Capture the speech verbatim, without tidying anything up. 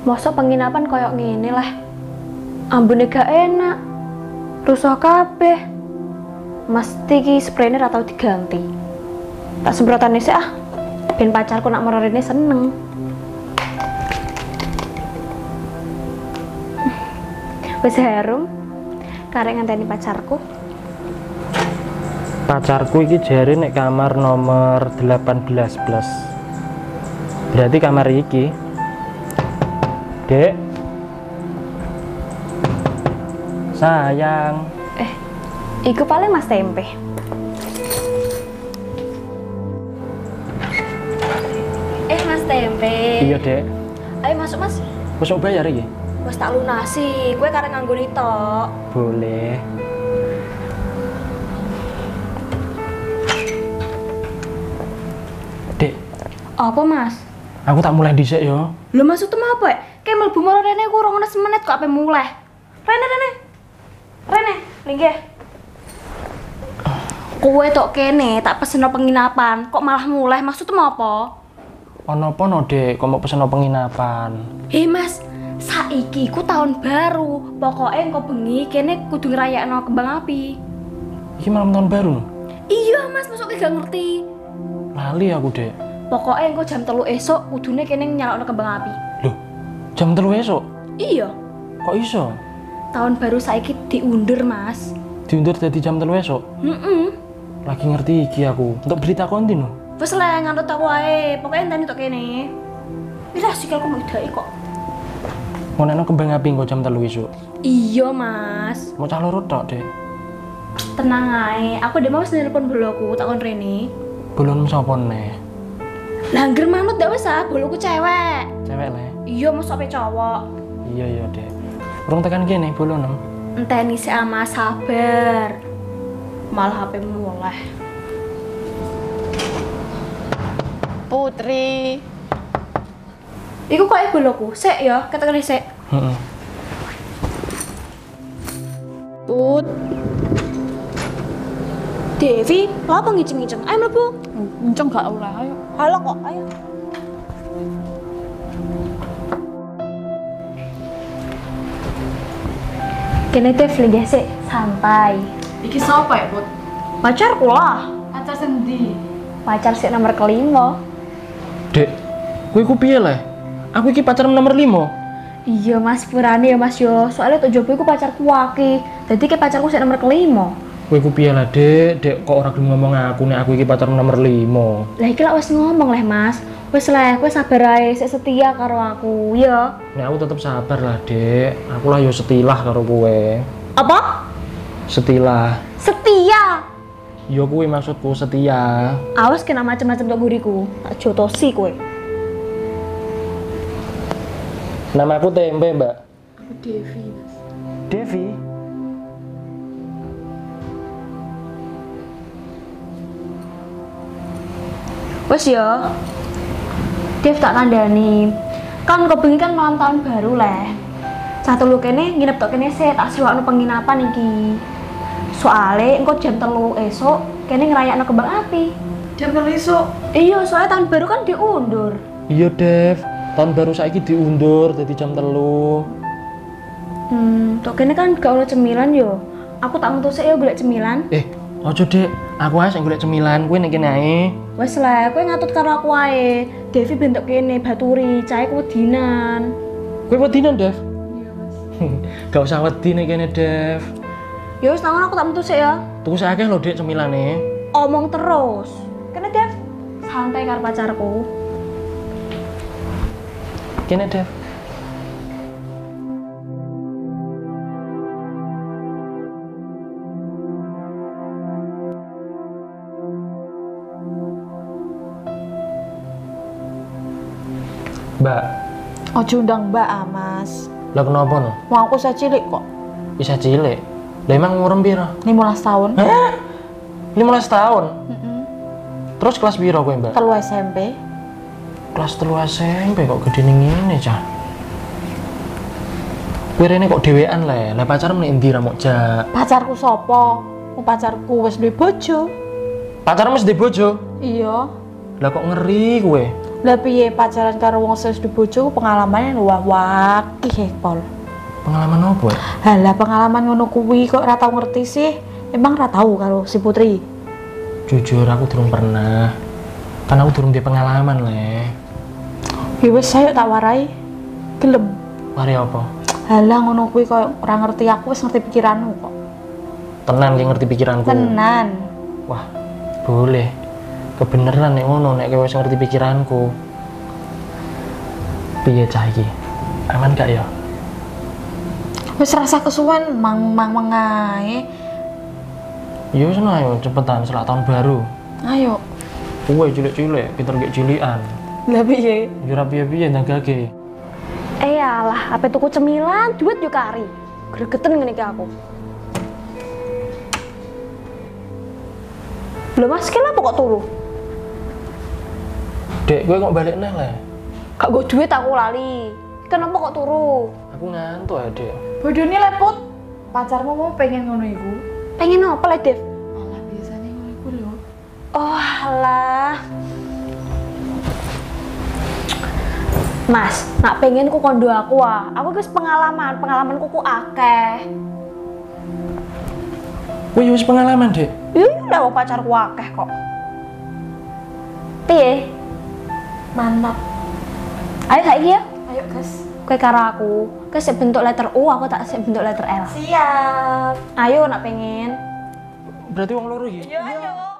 Mosok penginapan koyok ngene lah. Ambune gak enak. Rusuh kabeh. Mesti ki spraynya atau diganti. Tak semprotane sih ah. Ben pacarku nak merorene seneng. Wis harum. Karek ngenteni pacarku. Pacarku iki jare nek kamar nomor delapan belas plus. Berarti kamar iki. Dek. Sayang. Eh, iku paling Mas Tempe. Eh, Mas Tempe. Iya, Dek. Ayo masuk, Mas. Wis sok bayar iki? Wis tak lunasi, kowe karek nganggo tok. Boleh. Dek, Apa, Mas? aku tak mulai dhisik yo. Lho maksudmu apa? Ya? Kayak mlebu maro rene ku rong menit kok ape mulai. Rene Rene. Rene, linggih. Kowe tok kene tak peseno penginapan, kok malah mulai? Maksudmu apa? Ono apa no, Dek? Kok mau pesen penginapan? Eh, Mas, saiki ku tahun baru. Pokoknya engko bengi kene kudu ngrayakno kembang api. Iki malam tahun baru. Iya, Mas, masuk gak ngerti. Lali aku, Dek. Pokoknya engko jam telu esuk kudune kene nyalokno kembang api. Loh, jam telu esuk? Iya. Kok iso? Tahun baru saiki diundur, Mas. Diundur dari jam telu esuk? Heeh. Lagi ngerti iki aku. Untuk berita kontin no? Wes lah nganut aku wae. Pokoknya enteni tok kene. Wis sikilku mau idai kok. Mau neno kembang api kok jam telu esuk? Iya, Mas. Mau cah loro tok, Dek. Tenang ae. Aku udah mau nelpon boloku tak kon rene. Belum sapa neh? Lah ngger manut dak wis ah, boloku cewek. Cewek le. Iya, mosok ape cowok. Iya iya, Dek. Urung tekan kene bolo nem. Enteni sik ama sabar. Malah H P mulai. Putri. Iku kok ibu loku, sik ya, ketekane sik. Heeh. Put. Devi, lha apa ngiceng-ngiceng? Ayo mlebu. Enceng gak oleh, ayo. Halo kok, ayo. Kene Dev lagi sik, santai. Iki sapa ya, Put? Pacarku lah. Pacar sendi. Pacar sik nomor kelima. Dek, kowe iku piye le? Aku iki pacar nomor lima. Iya Mas, purane ya Mas yo. Soalnya tok jopo iku pacarku waki. Dadi ke pacarku sik nomor kelima. Kowe iku piye lah, Dek? Dek kok ora gelem ngomong aku nek aku iki pacar nomor lima. Lah iki lak wis ngomong leh Mas. Wis leh, kowe sabar ae, sik setia karo aku, ya. Nek aku tetep sabar lah, Dek. Aku lah yo setilah karo kowe. Apa? Setilah. Setia. Yo kuwi maksudku setia. Awas kena macam-macam tok guriku. Tak jotosi kowe. Nama aku Tempe, Mbak. Aku Devi, Mas. Devi. Wes ya. Dev tak kandhani. Kan kebengi kan malam tahun baru leh. Cah telu kene nginep tok kene sik tak sewakno penginapan iki. Soale engko jam telu esuk kene ngrayakno kembang api. Jam telu esuk. Iya, soalnya tahun baru kan diundur. Iya, Dev. Tahun baru saiki diundur jadi jam telu. Hmm, tok kene kan gak ono cemilan yo. Aku tak metu sik yo golek cemilan. Eh, ojo, Dek. Aku ae sing golek cemilan, kowe nek kene ae. Wes lah, kowe ngatut karo aku ae. Devi bentuk kene baturi, cahe kewedinan. Kowe wedinan, Dev? Iya, Mas. Gak usah wedi nek kene, Dev. Ya wis tangon aku tak metu sik ya. Tuku sakeh lho, Dek, cemilane. Omong terus. Kene Dev, santai karo pacarku. Kene, Dev. Mbak, Ojo undang Mbak ah, Mas. lah kenapa no? Wong aku saya cilik kok. Bisa cilik. Lah emang umur piro? lima belas tahun. Hah? lima belas tahun? Heeh. Terus kelas piro kowe, Mbak? Telu S M P. Kelas telu S M P kok gede ning ngene, Cah. Kowe rene kok dhewean le. Lah pacarmu nek endi ra mok jak? Pacarku sapa? Wong pacarku wis duwe bojo. Pacarmu wis ndek bojo? Iya. Lah kok ngeri kowe? Lah piye pacaran karo wong sing duwe bojo pengalamane luwih wakih Pol. Pengalaman apa? Ya? Halah pengalaman ngono kuwi kok ora tau ngerti sih. Emang ora tau karo si Putri. Jujur aku durung pernah. Kan aku durung di pengalaman le. Ya wis ayo tak warai. Gelem. Mari apa? Halah ngono kuwi kok ora ngerti aku wis ngerti pikiranmu kok. Tenan ki ngerti pikiranku. Tenan. Wah, boleh. Kebeneran nek ngono nek kowe wis ngerti pikiranku. Piye cah iki? Aman gak ya? Wis rasa kesuwen mang-mang ae. Ya wis ayo cepetan selak tahun baru. Ayo. Kowe cilik-cilik, pinter gek cilikan. Lah piye? Ya ora piye-piye ndagake. Eh alah, apa tuku cemilan, duit yo kari. Gregeten ngene iki aku. Lho Mas, kenapa kok turu? Dek, kowe kok balik neh le? Gak go duit aku lali. Kenapa kok turu? Aku ngantuk ya, Dek. Bodone leput. Pacarmu mau pengen ngono iku. Pengen apa le, Dev? Alah biasane ngono iku lho. Oh alah. Mas, nak pengen ku kondo aku ah. Aku wis pengalaman, pengalamanku ku akeh. Kowe wis pengalaman, Dek. Iya, udah wong pacarku akeh kok. Piye? Mantap. Ayo saiki ya. Ayo, Gas. Kowe karo aku, kowe sik bentuk letter U, aku tak sik bentuk letter L. Siap. Ayo nak pengen. Berarti wong loro iki. Ayo, ayo.